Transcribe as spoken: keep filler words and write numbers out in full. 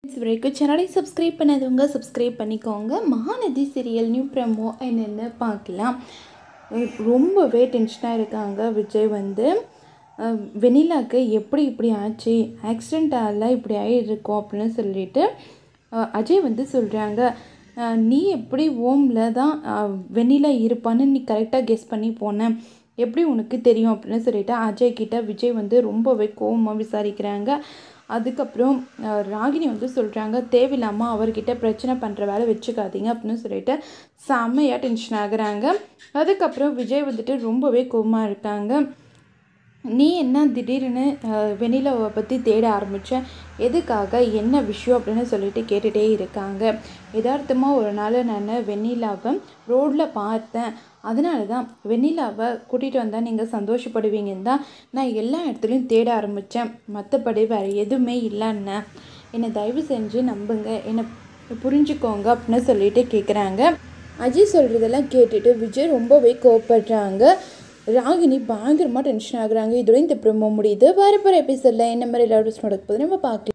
வரைக்கும் சேனலை சப்ஸ்கிரைப் பண்ணாதவங்க சப்ஸ்கிரைப் பண்ணிக்கோங்க. மகாநதி சீரியல் நியூ ப்ரமோ என்னென்னு பார்க்கலாம். ரொம்பவே டென்ஷனாக இருக்காங்க விஜய் வந்து. வெண்ணிலாவுக்கு எப்படி இப்படி ஆச்சு, ஆக்சிடெண்ட்டால் இப்படி ஆகிருக்கோம் அப்படின்னு சொல்லிட்டு அஜய் வந்து சொல்கிறாங்க. நீ எப்படி ஓமில் தான் வெண்ணிலா இருப்பான்னு நீ கரெக்டாக கெஸ் பண்ணி போனேன், எப்படி உனக்கு தெரியும் அப்படின்னு சொல்லிட்டு அஜய் கிட்ட விஜய் வந்து ரொம்பவே கோவமாக விசாரிக்கிறாங்க. அதுக்கப்புறம் ராகினி வந்து சொல்கிறாங்க, தேவையில்லாமல் அவர்கிட்ட பிரச்சனை பண்ணுற வேலை வச்சுக்காதீங்க அப்படின்னு சொல்லிட்டு செம்மையாக டென்ஷன் ஆகுறாங்க. அதுக்கப்புறம் விஜய் வந்துட்டு ரொம்பவே கோவமாக இருக்காங்க. நீ என்ன திடீர்னு வெண்ணிலாவை பற்றி தேட ஆரம்பித்த, எதுக்காக, என்ன விஷயம் அப்படின்னு சொல்லிட்டு கேட்டுகிட்டே இருக்காங்க. யதார்த்தமாக ஒரு நாள் நான் வெண்ணிலாவை ரோட்டில் பார்த்தேன், அதனால தான் வெண்ணிலாவை கூட்டிகிட்டு வந்தால் நீங்கள் சந்தோஷப்படுவீங்கன்னு தான் நான் எல்லா இடத்துலையும் தேட ஆரம்பித்தேன், மற்றபடி வேறு எதுவுமே இல்லைன்னு என்னை தயவு செஞ்சு நம்புங்க, என்னை புரிஞ்சுக்கோங்க அப்படின்னு சொல்லிட்டு கேட்குறாங்க. அஜய் சொல்கிறதெல்லாம் கேட்டுட்டு விஜய் ரொம்பவே கோவப்படுறாங்க. ராகினி பயங்கரமாக டென்ஷன் ஆகுறாங்க. இதோட இந்த ப்ரோமோ முடியுது. வேறு வேறு எபிசோடில் என்ன மாதிரி எல்லாரும் நடக்க போகுது நம்ம பார்க்கலாம்.